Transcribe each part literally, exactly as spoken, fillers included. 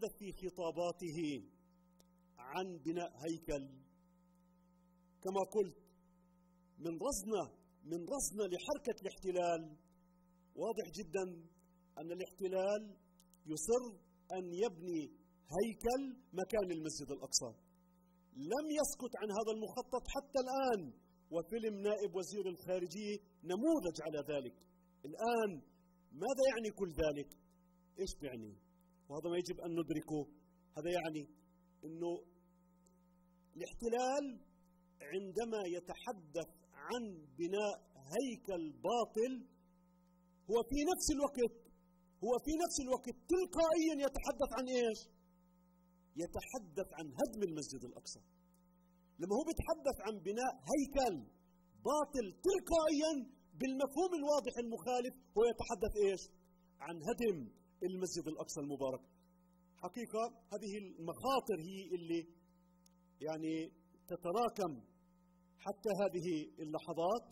يتحدث في خطاباته عن بناء هيكل، كما قلت من رصدنا من رصدنا لحركة الاحتلال واضح جدا أن الاحتلال يصر أن يبني هيكل مكان المسجد الأقصى. لم يسكت عن هذا المخطط حتى الآن، وفيلم نائب وزير الخارجية نموذج على ذلك. الآن ماذا يعني كل ذلك؟ إيش يعني؟ وهذا ما يجب أن ندركه. هذا يعني أنه الاحتلال عندما يتحدث عن بناء هيكل باطل هو في نفس الوقت هو في نفس الوقت تلقائيا يتحدث عن ايش؟ يتحدث عن هدم المسجد الأقصى. لما هو بيتحدث عن بناء هيكل باطل تلقائيا بالمفهوم الواضح المخالف هو يتحدث ايش؟ عن هدم المسجد الأقصى المبارك. حقيقة هذه المخاطر هي اللي يعني تتراكم حتى هذه اللحظات.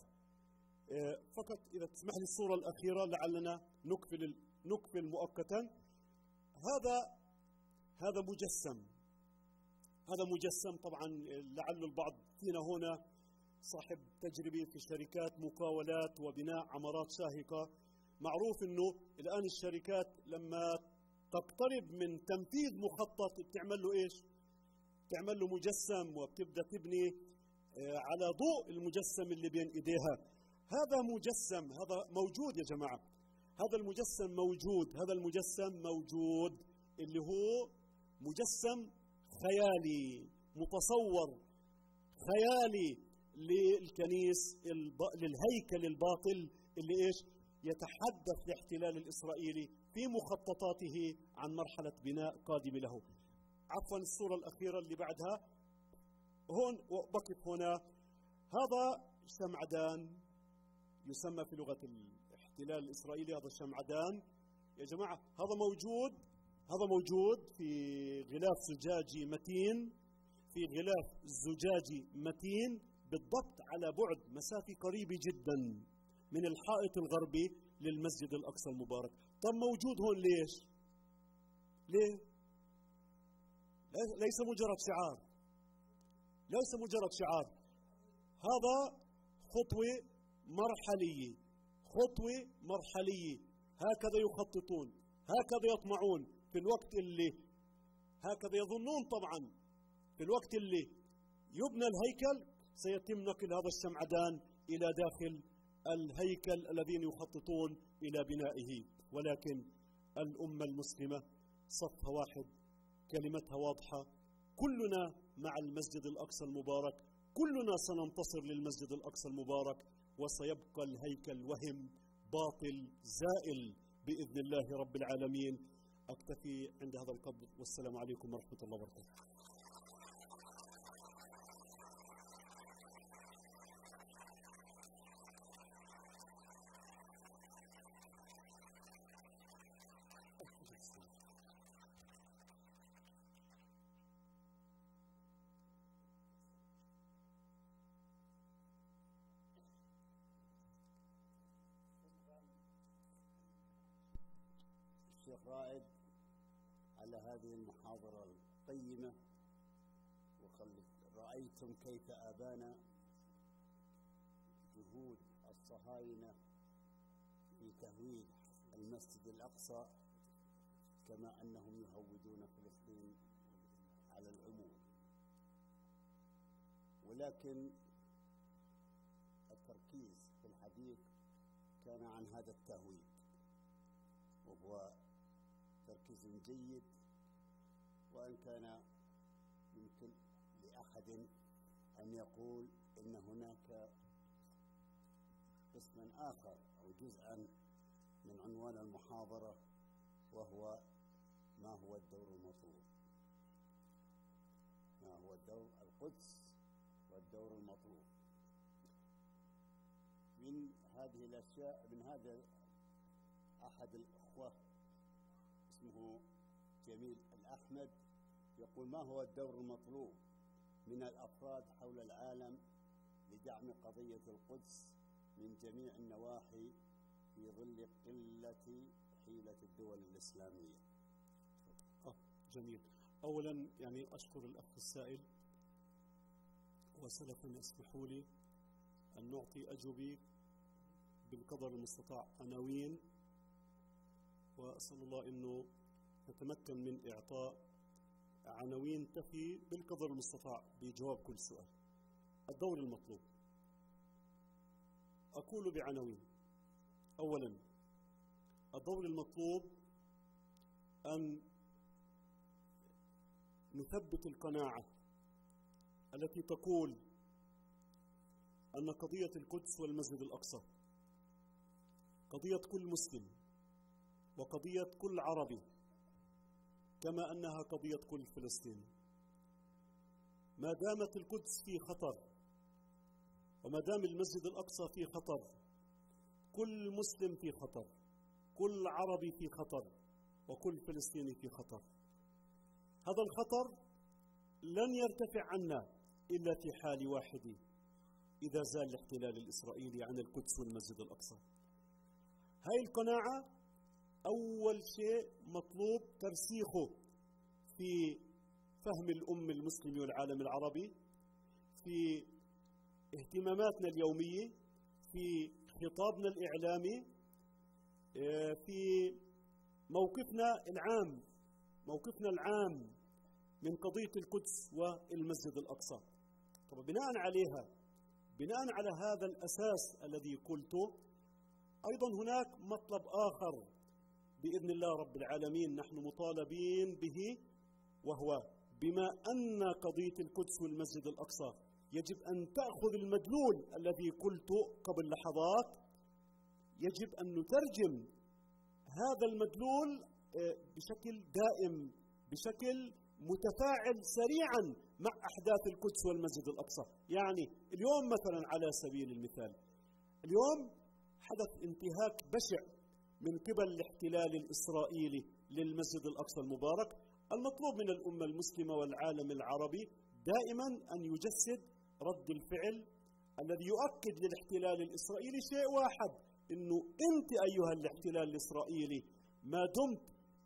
فقط إذا تسمح لي الصورة الأخيرة لعلنا نكفل نكفل مؤقتا. هذا هذا مجسم هذا مجسم طبعا لعل البعض فينا هنا صاحب تجربة في شركات مقاولات وبناء عمارات شاهقة. معروف أنه الآن الشركات لما تقترب من تنفيذ مخطط بتعمل له إيش؟ بتعمل له مجسم وبتبدأ تبني على ضوء المجسم اللي بين إيديها. هذا مجسم، هذا موجود يا جماعة، هذا المجسم موجود هذا المجسم موجود اللي هو مجسم خيالي متصور خيالي للكنيس للهيكل الباطل اللي إيش؟ يتحدث الاحتلال الإسرائيلي في مخططاته عن مرحلة بناء قادمة له. عفوا الصورة الأخيرة اللي بعدها هون وبقف هنا. هذا شمعدان يسمى في لغة الاحتلال الإسرائيلي هذا الشمعدان يا جماعة. هذا موجود هذا موجود في غلاف زجاجي متين في غلاف زجاجي متين بالضبط على بعد مسافة قريبة جدا من الحائط الغربي للمسجد الأقصى المبارك. طب موجود هون ليش؟ ليه؟ ليس مجرد شعار ليس مجرد شعار هذا خطوة مرحلية خطوة مرحلية. هكذا يخططون، هكذا يطمعون في الوقت اللي هكذا يظنون طبعا في الوقت اللي يبنى الهيكل سيتم نقل هذا الشمعدان إلى داخل الهيكل الذين يخططون إلى بنائه. ولكن الأمة المسلمة صفها واحد، كلمتها واضحة، كلنا مع المسجد الأقصى المبارك، كلنا سننتصر للمسجد الأقصى المبارك، وسيبقى الهيكل وهم باطل زائل بإذن الله رب العالمين. أكتفي عند هذا القدر، والسلام عليكم ورحمة الله وبركاته. الشيخ رائد على هذه المحاضرة القيمة. رأيتم كيف آبان جهود الصهاينة في تهويد المسجد الأقصى كما أنهم يهودون فلسطين على العموم. ولكن التركيز في الحديث كان عن هذا التهويد، وهو تركيز جيد، وإن كان يمكن لأحد أن يقول إن هناك قسما آخر أو جزءا من عنوان المحاضرة، وهو ما هو الدور المطلوب، ما هو الدور القدس والدور المطلوب. من هذه الأشياء من هذا أحد الأخوة اسمه جميل الأحمد يقول: ما هو الدور المطلوب من الأفراد حول العالم لدعم قضية القدس من جميع النواحي في ظل قلة حيلة الدول الإسلامية؟ جميل. أولا يعني أشكر الأخ السائل، وسلفا اسمحوا لي أن نعطي أجوبة بالقدر المستطاع عناوين، وأسأل الله أنه نتمكن من إعطاء عناوين تفي بالقدر المستطاع بجواب كل سؤال. الدور المطلوب أقول بعناوين. أولا الدور المطلوب أن نثبت القناعة التي تقول أن قضية القدس والمسجد الأقصى قضية كل مسلم وقضية كل عربي، كما أنها قضية كل فلسطيني. ما دامت القدس في خطر وما دام المسجد الأقصى في خطر، كل مسلم في خطر، كل عربي في خطر، وكل فلسطيني في خطر. هذا الخطر لن يرتفع عنا إلا في حال واحدة، إذا زال الاحتلال الإسرائيلي عن القدس والمسجد الأقصى. هاي القناعة أول شيء مطلوب ترسيخه في فهم الأمة المسلمة والعالم العربي، في اهتماماتنا اليومية، في خطابنا الإعلامي، في موقفنا العام موقفنا العام من قضية القدس والمسجد الأقصى. طبعا بناء عليها بناء على هذا الأساس الذي قلته، أيضا هناك مطلب آخر بإذن الله رب العالمين نحن مطالبين به، وهو بما أن قضية القدس والمسجد الأقصى يجب أن تأخذ المدلول الذي قلته قبل لحظات، يجب أن نترجم هذا المدلول بشكل دائم، بشكل متفاعل سريعا مع أحداث القدس والمسجد الأقصى. يعني اليوم مثلا على سبيل المثال، اليوم حدث انتهاك بشع من قبل الاحتلال الإسرائيلي للمسجد الأقصى المبارك. المطلوب من الأمة المسلمة والعالم العربي دائما أن يجسد رد الفعل الذي يؤكد للاحتلال الإسرائيلي شيء واحد، إنه أنت أيها الاحتلال الإسرائيلي ما دمت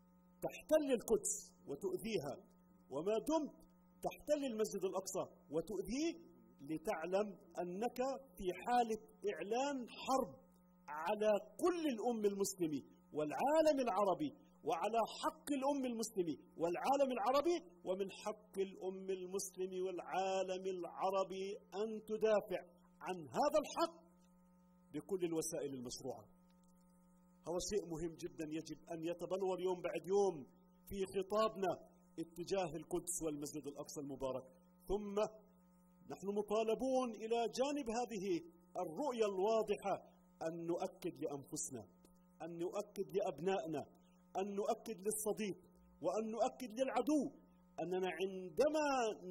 تحتل القدس وتؤذيها، وما دمت تحتل المسجد الأقصى وتؤذيه، لتعلم أنك في حالة إعلان حرب على كل الأمة المسلمة والعالم العربي، وعلى حق الأمة المسلمة والعالم العربي، ومن حق الأمة المسلمة والعالم العربي أن تدافع عن هذا الحق بكل الوسائل المشروعة. هذا شيء مهم جدا يجب أن يتبلور يوم بعد يوم في خطابنا اتجاه القدس والمسجد الأقصى المبارك. ثم نحن مطالبون إلى جانب هذه الرؤية الواضحة أن نؤكد لأنفسنا، أن نؤكد لأبنائنا، أن نؤكد للصديق، وأن نؤكد للعدو أننا عندما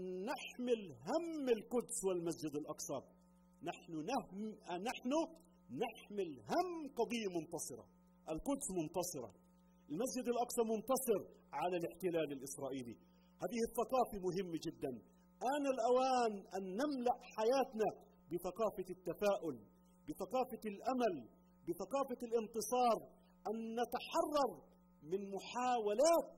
نحمل هم القدس والمسجد الأقصى نحن نهم نحن نحمل هم قضية منتصرة. القدس منتصرة، المسجد الأقصى منتصر على الاحتلال الإسرائيلي. هذه الثقافة مهمة جدا. آن الأوان أن نملأ حياتنا بثقافة التفاؤل، بثقافة الأمل، بثقافة الانتصار، أن نتحرر من محاولات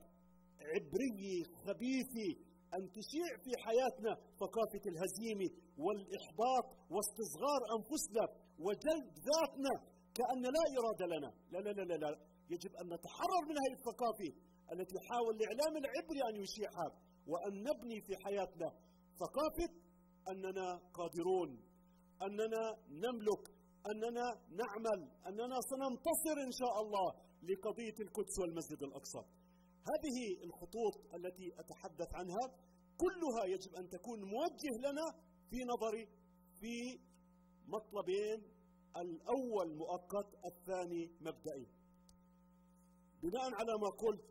عبرية خبيثة أن تشيع في حياتنا ثقافة الهزيمة والإحباط واستصغار أنفسنا وجلد ذاتنا كأن لا إرادة لنا. لا لا لا لا, لا. يجب أن نتحرر من هذه الثقافة التي حاول الإعلام العبري أن يشيعها، وأن نبني في حياتنا ثقافة أننا قادرون، أننا نملك، أننا نعمل، أننا سننتصر إن شاء الله لقضية القدس والمسجد الأقصى. هذه الخطوط التي أتحدث عنها كلها يجب أن تكون موجه لنا في نظري في مطلبين: الأول مؤقت، الثاني مبدئي. بناء على ما قلت،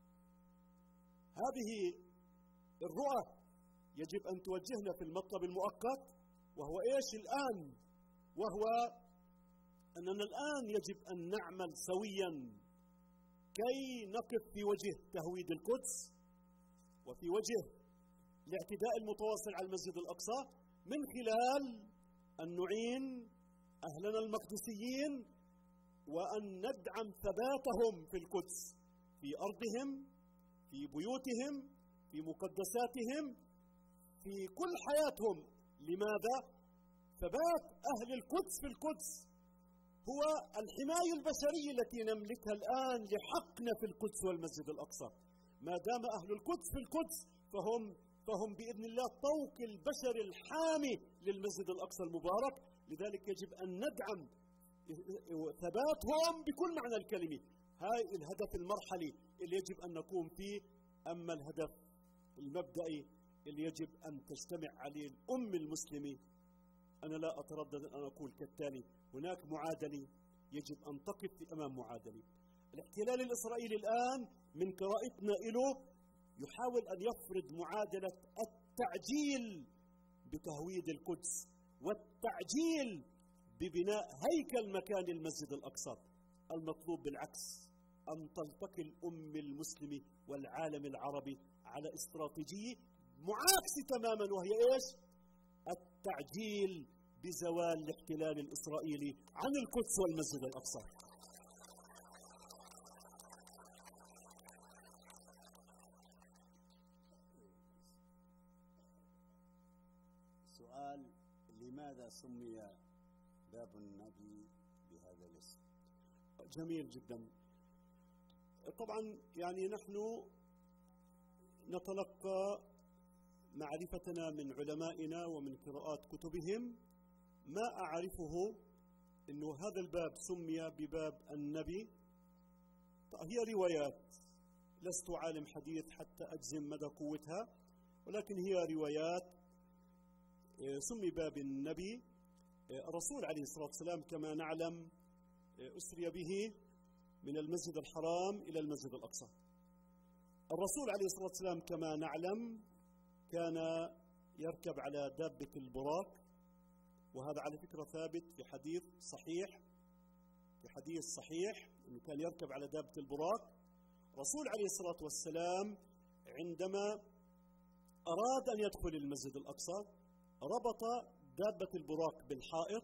هذه الرؤى يجب أن توجهنا في المطلب المؤقت، وهو إيش الآن؟ وهو أننا الآن يجب أن نعمل سويا كي نقف في وجه تهويد القدس وفي وجه الاعتداء المتواصل على المسجد الأقصى، من خلال أن نعين أهلنا المقدسيين وأن ندعم ثباتهم في القدس، في أرضهم، في بيوتهم، في مقدساتهم، في كل حياتهم. لماذا؟ ثبات أهل القدس في القدس هو الحماية البشرية التي نملكها الآن لحقنا في القدس والمسجد الأقصى. ما دام أهل القدس في القدس فهم فهم بإذن الله طوق البشر الحامي للمسجد الأقصى المبارك. لذلك يجب أن ندعم ثباتهم بكل معنى الكلمة. هاي الهدف المرحلي اللي يجب أن نقوم فيه. أما الهدف المبدئي اللي يجب أن تجتمع عليه الأمة المسلمة، أنا لا أتردد أن أقول كالتالي: هناك معادلة يجب أن تقف أمام معادلة. الاحتلال الإسرائيلي الآن من قراءتنا له يحاول أن يفرض معادلة التعجيل بتهويد القدس والتعجيل ببناء هيكل مكان المسجد الأقصى. المطلوب بالعكس أن تلتقي الأمة المسلمة والعالم العربي على استراتيجية معاكسة تماما، وهي إيش؟ التعجيل بزوال الاحتلال الإسرائيلي عن القدس والمسجد الأقصى. سؤال: لماذا سمي باب النبي بهذا الاسم؟ جميل جدا. طبعا يعني نحن نتلقى معرفتنا من علمائنا ومن قراءات كتبهم. ما أعرفه أنه هذا الباب سمي بباب النبي هي روايات، لست عالم حديث حتى أجزم مدى قوتها، ولكن هي روايات. سمي باب النبي. الرسول عليه الصلاة والسلام كما نعلم أسري به من المسجد الحرام إلى المسجد الأقصى. الرسول عليه الصلاة والسلام كما نعلم كان يركب على دابة البراق، وهذا على فكرة ثابت في حديث صحيح في حديث صحيح أنه كان يركب على دابة البراق. الرسول عليه الصلاة والسلام عندما أراد أن يدخل المسجد الأقصى ربط دابة البراق بالحائط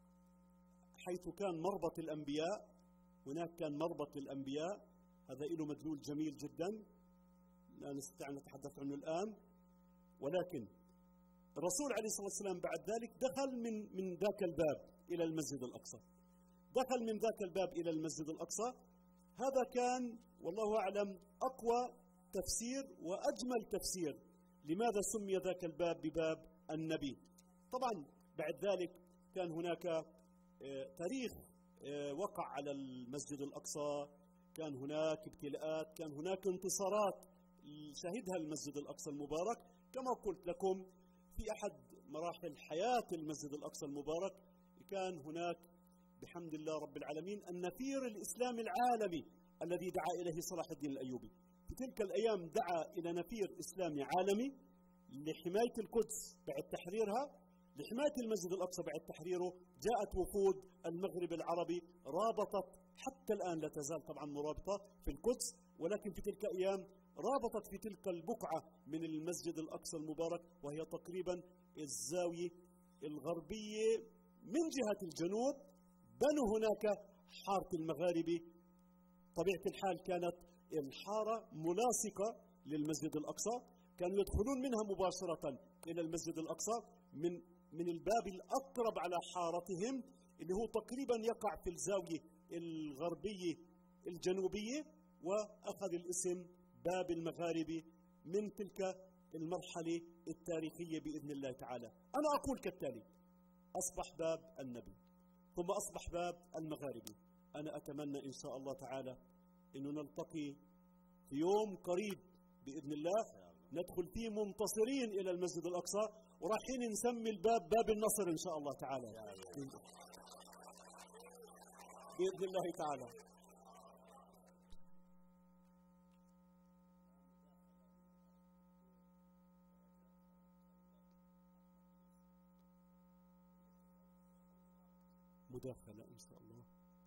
حيث كان مربط الأنبياء. هناك كان مربط الأنبياء، هذا له مدلول جميل جدا لا نستطيع أن نتحدث عنه الآن. ولكن الرسول عليه الصلاة والسلام بعد ذلك دخل من من ذاك الباب إلى المسجد الأقصى. دخل من ذاك الباب إلى المسجد الأقصى. هذا كان والله أعلم أقوى تفسير وأجمل تفسير لماذا سمي ذاك الباب بباب النبي. طبعا بعد ذلك كان هناك تاريخ وقع على المسجد الأقصى، كان هناك ابتلاءات، كان هناك انتصارات شهدها المسجد الأقصى المبارك. كما قلت لكم في أحد مراحل حياة المسجد الأقصى المبارك كان هناك بحمد الله رب العالمين النفير الإسلامي العالمي الذي دعا إليه صلاح الدين الأيوبي. في تلك الأيام دعا إلى نفير إسلامي عالمي لحماية القدس بعد تحريرها، لحماية المسجد الأقصى بعد تحريره. جاءت وفود المغرب العربي رابطت، حتى الآن لا تزال طبعا مرابطة في القدس، ولكن في تلك الأيام رابطت في تلك البقعة من المسجد الأقصى المبارك، وهي تقريبا الزاوية الغربية من جهة الجنوب. بنوا هناك حارة المغاربة. طبيعة الحال كانت الحارة ملاصقة للمسجد الأقصى، كانوا يدخلون منها مباشرة إلى المسجد الأقصى من من الباب الأقرب على حارتهم اللي هو تقريبا يقع في الزاوية الغربية الجنوبية، وأخذ الاسم باب المغاربة من تلك المرحلة التاريخية بإذن الله تعالى. أنا أقول كالتالي: أصبح باب النبي ثم أصبح باب المغاربة. أنا أتمنى إن شاء الله تعالى أنه نلتقي في يوم قريب بإذن الله ندخل فيه منتصرين إلى المسجد الأقصى، ورايحين نسمي الباب باب النصر إن شاء الله تعالى بإذن الله تعالى. مداخلة إن شاء الله.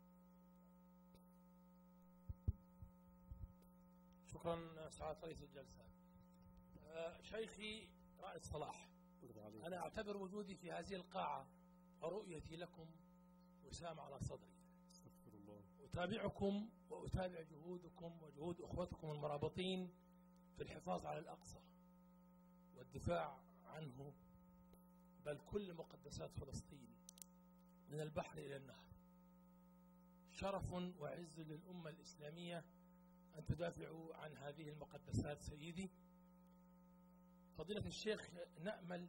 شكرا سعادة رئيس الجلسة. أه شيخي رائد صلاح، أنا أعتبر وجودي في هذه القاعة ورؤيتي لكم وسام على صدري. أتابعكم وأتابع جهودكم وجهود أخوتكم المرابطين في الحفاظ على الأقصى والدفاع عنه، بل كل مقدسات فلسطين من البحر إلى النهر. شرف وعز للأمة الإسلامية أن تدافعوا عن هذه المقدسات سيدي. فضيلة الشيخ، نأمل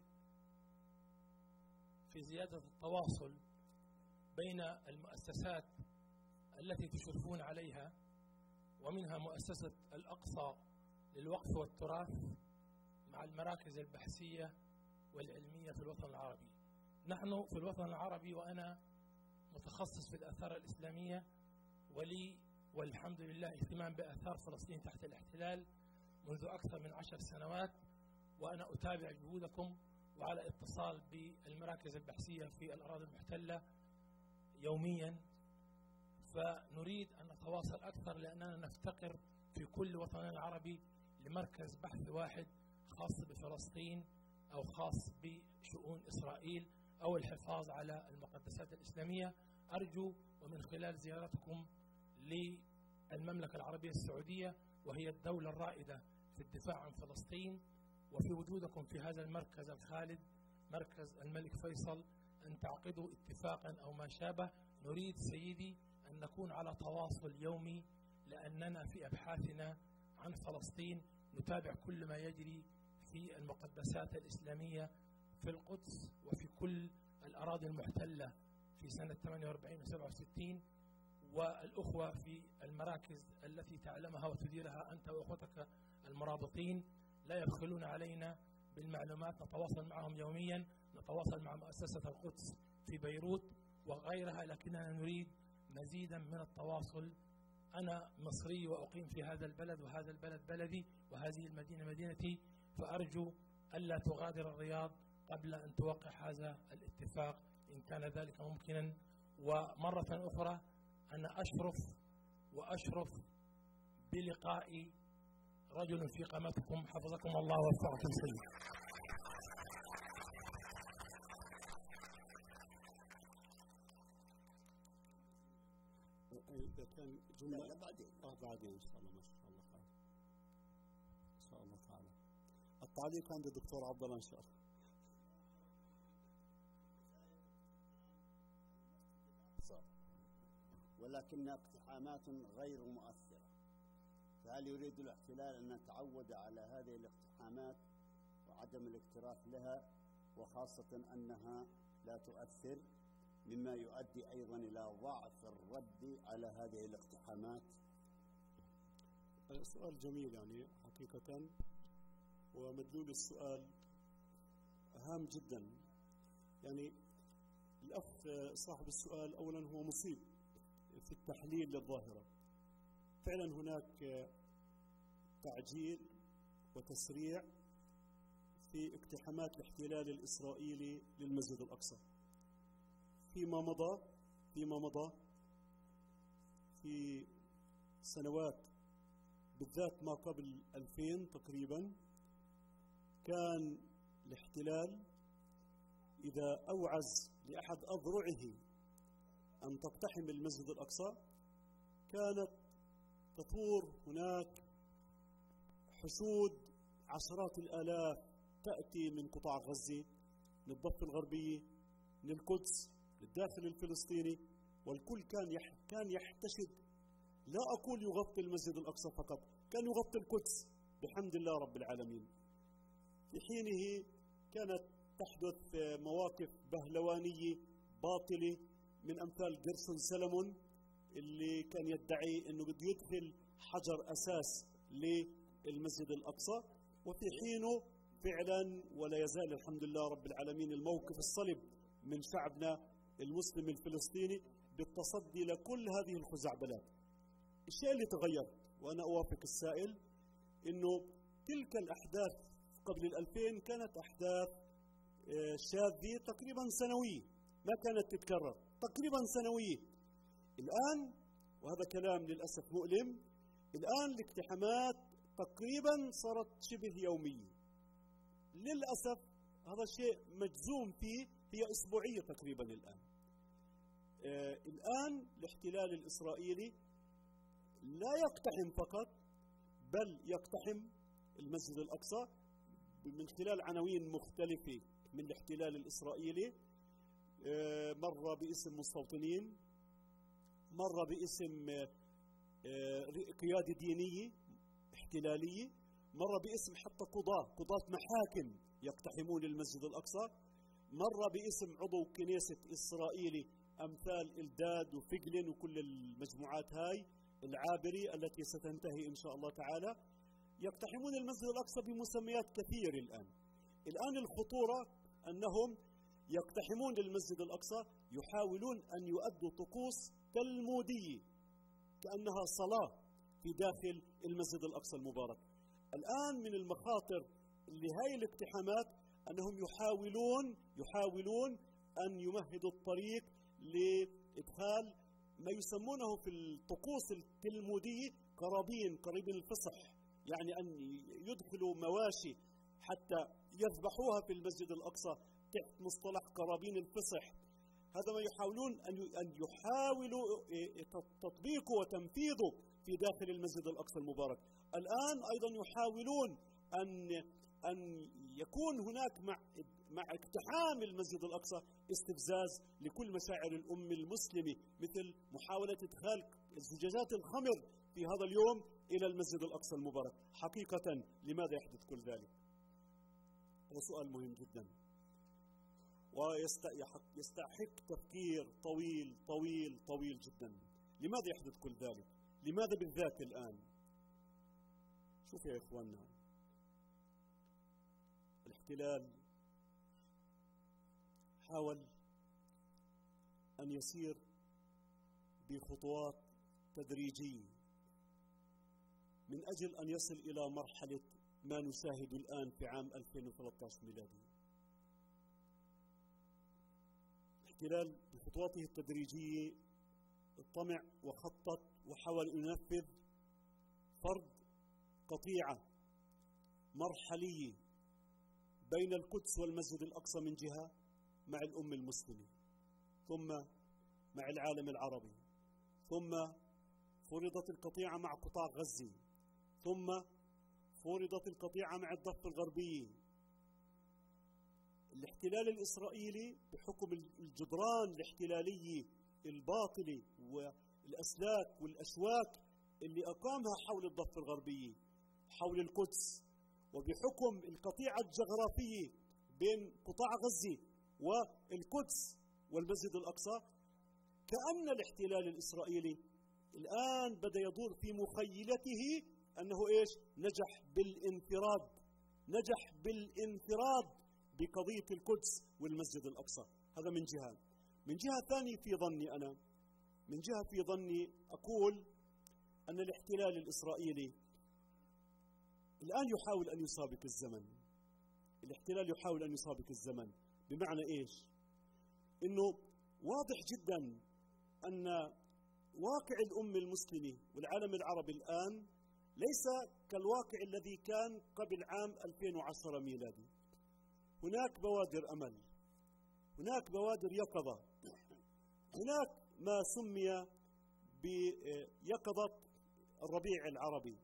في زيادة التواصل بين المؤسسات التي تشرفون عليها، ومنها مؤسسة الأقصى للوقف والتراث مع المراكز البحثية والعلمية في الوطن العربي. نحن في الوطن العربي، وأنا متخصص في الآثار الإسلامية، ولي والحمد لله اهتمام بآثار فلسطين تحت الاحتلال منذ أكثر من عشر سنوات، وأنا أتابع جهودكم وعلى اتصال بالمراكز البحثية في الأراضي المحتلة يوميا. فنريد أن نتواصل أكثر، لأننا نفتقر في كل وطن عربي لمركز بحث واحد خاص بفلسطين أو خاص بشؤون إسرائيل أو الحفاظ على المقدسات الإسلامية. أرجو ومن خلال زيارتكم للمملكة العربية السعودية، وهي الدولة الرائدة في الدفاع عن فلسطين، وفي وجودكم في هذا المركز الخالد مركز الملك فيصل، أن تعقدوا اتفاقا أو ما شابه. نريد سيدي أن نكون على تواصل يومي، لأننا في أبحاثنا عن فلسطين نتابع كل ما يجري في المقدسات الإسلامية في القدس وفي كل الأراضي المحتلة في سنة ثمانية وأربعين و سبعة وستين، والأخوة في المراكز التي تعلمها وتديرها أنت وأخوتك المرابطين لا يبخلون علينا بالمعلومات. نتواصل معهم يوميا، نتواصل مع مؤسسة القدس في بيروت وغيرها، لكننا نريد مزيدا من التواصل. أنا مصري وأقيم في هذا البلد، وهذا البلد بلدي، وهذه المدينة مدينتي، فأرجو ألا تغادر الرياض قبل أن توقع هذا الاتفاق إن كان ذلك ممكنا. ومرة أخرى أنا أشرف وأشرف بلقاء رجل في قامتكم، حفظكم الله ووفقكم سيدي. إذا كان جملة لا بعدين آه بعدين إن شاء الله. ما شاء الله خير إن شاء الله تعالى. التعليق عند الدكتور عبد الله إن شاء الله. ولكن اقتحامات غير مؤثرة. فهل يريد الاحتلال أن نتعود على هذه الاقتحامات وعدم الاكتراث لها، وخاصة أنها لا تؤثر، مما يؤدي أيضا إلى ضعف الرد على هذه الاقتحامات؟ سؤال جميل يعني حقيقة، ومدلول السؤال هام جدا. يعني الأخ صاحب السؤال أولا هو مصيب في التحليل للظاهرة. فعلا هناك تعجيل وتسريع في اقتحامات الاحتلال الإسرائيلي للمسجد الأقصى فيما مضى فيما مضى في سنوات، بالذات ما قبل ألفين تقريبا. كان الاحتلال إذا أوعز لأحد أذرعه أن تقتحم المسجد الأقصى، كانت تثور هناك حشود عشرات الآلاف تأتي من قطاع غزة، من الضفة الغربية، من القدس، من الداخل الفلسطيني، والكل كان يح كان يحتشد. لا أقول يغطي المسجد الأقصى فقط، كان يغطي القدس بحمد الله رب العالمين. في حينه كانت تحدث مواقف بهلوانية باطلة من أمثال جيرسون سلمون اللي كان يدعي أنه بده يدخل حجر أساس للمسجد الأقصى، وفي حينه فعلا ولا يزال الحمد لله رب العالمين الموقف الصلب من شعبنا المسلم الفلسطيني بالتصدي لكل هذه الخزعبلات. الشيء اللي تغير، وأنا أوافق السائل، أنه تلك الأحداث قبل الألفين كانت أحداث شاذة تقريبا سنوية، ما كانت تتكرر، تقريبا سنوية. الآن وهذا كلام للأسف مؤلم، الآن الاقتحامات تقريبا صارت شبه يومية للأسف. هذا شيء مجزوم فيه، هي أسبوعية تقريبا الآن. آه الآن الاحتلال الإسرائيلي لا يقتحم فقط، بل يقتحم المسجد الأقصى من خلال عناوين مختلفة من الاحتلال الإسرائيلي. مرة باسم مستوطنين، مرة باسم قيادة دينية احتلالية، مرة باسم حتى قضاة قضاة محاكم يقتحمون المسجد الأقصى، مرة باسم عضو كنيسة إسرائيلي أمثال إلداد وفجلن وكل المجموعات هاي العابرة التي ستنتهي إن شاء الله تعالى. يقتحمون المسجد الأقصى بمسميات كثير. الآن الآن الخطورة أنهم يقتحمون المسجد الأقصى يحاولون أن يؤدوا طقوس تلمودية كأنها صلاة في داخل المسجد الأقصى المبارك. الآن من المخاطر لهذه الاقتحامات أنهم يحاولون يحاولون أن يمهدوا الطريق لإدخال ما يسمونه في الطقوس التلمودية قرابين قرابين الفصح، يعني أن يدخلوا مواشي حتى يذبحوها في المسجد الأقصى تحت مصطلح قرابين الفصح. هذا ما يحاولون أن يحاولوا تطبيقه وتنفيذه في داخل المسجد الأقصى المبارك. الآن أيضا يحاولون أن أن يكون هناك مع مع اقتحام المسجد الأقصى استفزاز لكل مشاعر الأمة المسلمة، مثل محاولة إدخال زجاجات الخمر في هذا اليوم إلى المسجد الأقصى المبارك. حقيقة لماذا يحدث كل ذلك؟ هذا سؤال مهم جدا ويستحق تفكير طويل طويل طويل جدا. لماذا يحدث كل ذلك؟ لماذا بالذات الآن؟ شوف يا إخواننا، الاحتلال حاول أن يسير بخطوات تدريجية من أجل أن يصل إلى مرحلة ما نشاهد الآن في عام ألفين وثلاثة عشر ميلادي. الاحتلال بخطواته التدريجية اطمع وخطط وحاول أن ينفذ فرض قطيعة مرحلية بين القدس والمسجد الأقصى من جهة مع الأمة المسلمة، ثم مع العالم العربي، ثم فرضت القطيعة مع قطاع غزة، ثم فرضت القطيعة مع الضفة الغربية. الاحتلال الإسرائيلي بحكم الجدران الاحتلالية الباطلة والأسلاك والأشواك اللي أقامها حول الضفة الغربية حول القدس، وبحكم القطيعة الجغرافية بين قطاع غزة والقدس والمسجد الأقصى، كأن الاحتلال الإسرائيلي الآن بدأ يدور في مخيلته أنه إيش؟ نجح بالانفراد نجح بالانفراد بقضية القدس والمسجد الأقصى. هذا من جهة. من جهة ثانية في ظني أنا من جهة في ظني أقول أن الاحتلال الإسرائيلي الآن يحاول أن يسابق الزمن. الاحتلال يحاول أن يسابق الزمن بمعنى إيش؟ إنه واضح جدا أن واقع الأمة المسلمة والعالم العربي الآن ليس كالواقع الذي كان قبل عام ألفين وعشرة ميلادي. هناك بوادر أمل، هناك بوادر يقظة، هناك ما سمي بيقظة الربيع العربي.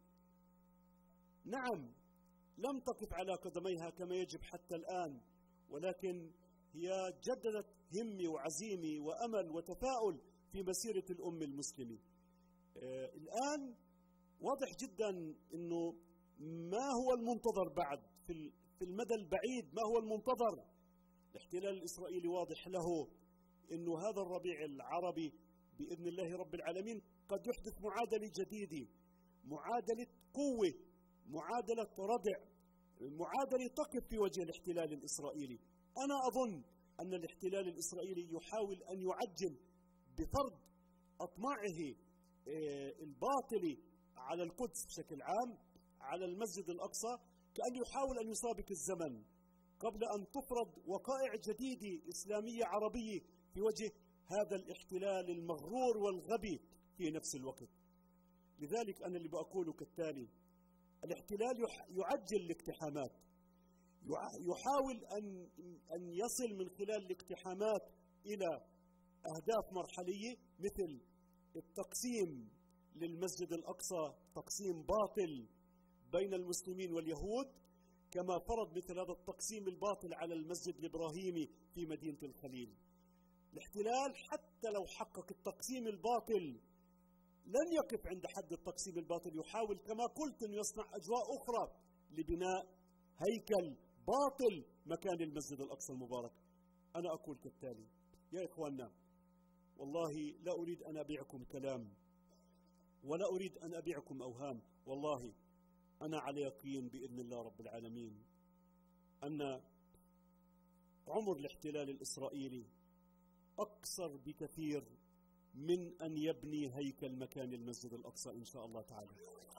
نعم لم تقف على قدميها كما يجب حتى الآن، ولكن هي جددت همة وعزيمة وأمل وتفاؤل في مسيرة الأمة المسلمة. آه الآن واضح جدا أنه ما هو المنتظر بعد في في المدى البعيد، ما هو المنتظر. الاحتلال الإسرائيلي واضح له أنه هذا الربيع العربي بإذن الله رب العالمين قد يحدث معادلة جديدة، معادلة قوة، معادلة ردع، معادلة تقف في وجه الاحتلال الإسرائيلي. أنا أظن أن الاحتلال الإسرائيلي يحاول أن يعجل بفرض أطماعه الباطلة على القدس بشكل عام، على المسجد الأقصى، كأن يحاول أن يسابق الزمن قبل أن تفرض وقائع جديدة إسلامية عربية في وجه هذا الاحتلال المغرور والغبي في نفس الوقت. لذلك أنا اللي بقوله كالتالي: الاحتلال يعجل الاقتحامات، يحاول أن أن يصل من خلال الاقتحامات إلى أهداف مرحلية مثل التقسيم للمسجد الأقصى تقسيم باطل بين المسلمين واليهود، كما فرض مثل هذا التقسيم الباطل على المسجد الإبراهيمي في مدينة الخليل. الاحتلال حتى لو حقق التقسيم الباطل لن يقف عند حد التقسيم الباطل، يحاول كما قلت أن يصنع أجواء أخرى لبناء هيكل باطل مكان المسجد الأقصى المبارك. أنا أقول كالتالي: يا إخواننا، والله لا أريد أن أبيعكم كلام ولا أريد أن أبيعكم أوهام، والله أنا على يقين بإذن الله رب العالمين أن عمر الاحتلال الإسرائيلي أقصر بكثير من أن يبني هيكل مكان المسجد الأقصى إن شاء الله تعالى.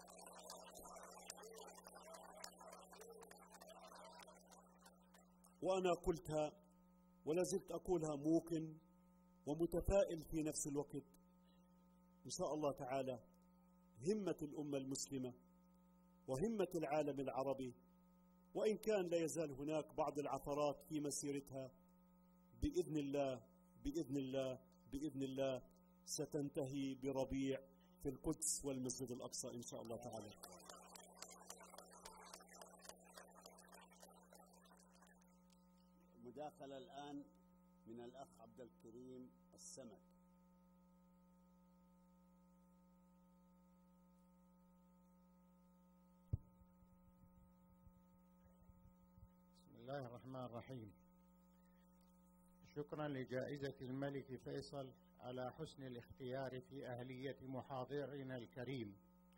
وأنا قلتها ولا زلت أقولها، موقن ومتفائل في نفس الوقت إن شاء الله تعالى. همة الأمة المسلمة وهمة العالم العربي، وإن كان لا يزال هناك بعض العثرات في مسيرتها، بإذن الله بإذن الله بإذن الله ستنتهي بربيع في القدس والمسجد الأقصى إن شاء الله تعالى. مداخلة الآن من الأخ عبد الكريم السمك. بسم الله الرحمن الرحيم. شكرا لجائزة الملك فيصل على حسن الاختيار في أهلية محاضرنا الكريم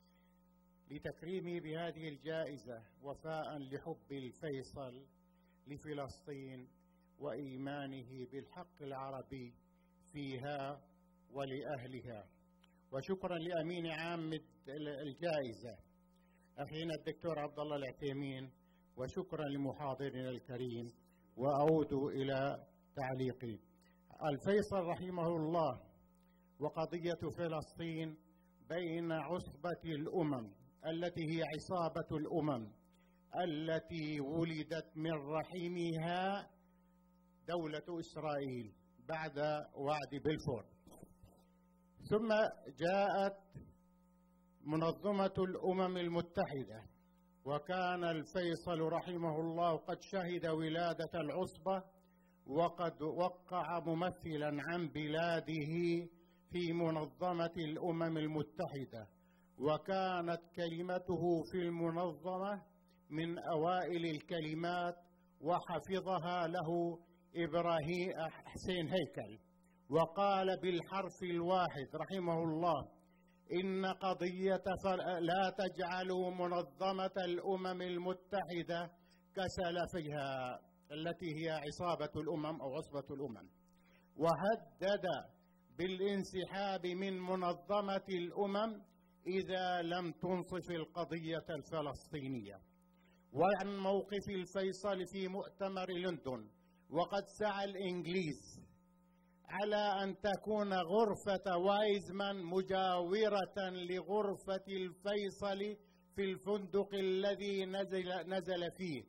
لتكريمي بهذه الجائزة وفاء لحب الفيصل لفلسطين وإيمانه بالحق العربي فيها ولأهلها. وشكرا لأمين عام الجائزة أخينا الدكتور عبد الله العثيمين، وشكرا لمحاضرنا الكريم. وأعود إلى تعليقي. الفيصل رحمه الله وقضية فلسطين بين عصبة الأمم التي هي عصابة الأمم التي ولدت من رحمها دولة إسرائيل بعد وعد بلفور، ثم جاءت منظمة الأمم المتحدة، وكان الفيصل رحمه الله قد شهد ولادة العصبة، وقد وقع ممثلا عن بلاده في منظمة الأمم المتحدة، وكانت كلمته في المنظمة من أوائل الكلمات، وحفظها له إبراهيم حسين هيكل، وقال بالحرف الواحد رحمه الله: إن قضية لا تجعلوا منظمة الأمم المتحدة كسلفها التي هي عصابة الأمم أو عصبة الأمم، وهدد بالانسحاب من منظمة الأمم إذا لم تنصف القضية الفلسطينية. وعن موقف الفيصل في مؤتمر لندن، وقد سعى الإنجليز على أن تكون غرفة وايزمان مجاورة لغرفة الفيصل في الفندق الذي نزل, نزل فيه،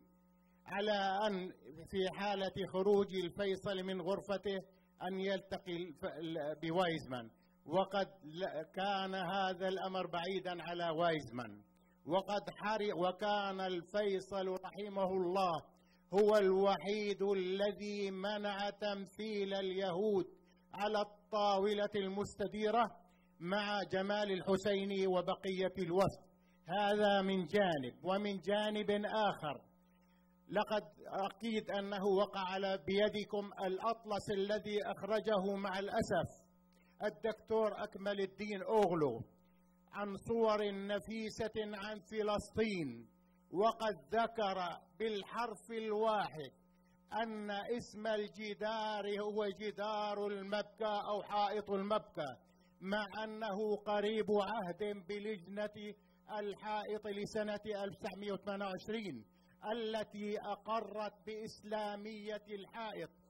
على أن في حالة خروج الفيصل من غرفته أن يلتقي بوايزمان، وقد كان هذا الأمر بعيدا على وايزمان، وقد حرق، وكان الفيصل رحمه الله هو الوحيد الذي منع تمثيل اليهود على الطاولة المستديرة مع جمال الحسيني وبقية الوفد. هذا من جانب. ومن جانب آخر، لقد أكيد أنه وقع على بيدكم الأطلس الذي أخرجه مع الأسف الدكتور أكمل الدين أوغلو عن صور نفيسة عن فلسطين، وقد ذكر بالحرف الواحد أن اسم الجدار هو جدار المبكى أو حائط المبكى، مع أنه قريب عهد بلجنة الحائط لسنة ألف وتسعمائة وثمانية وعشرين التي أقرت بإسلامية الحائط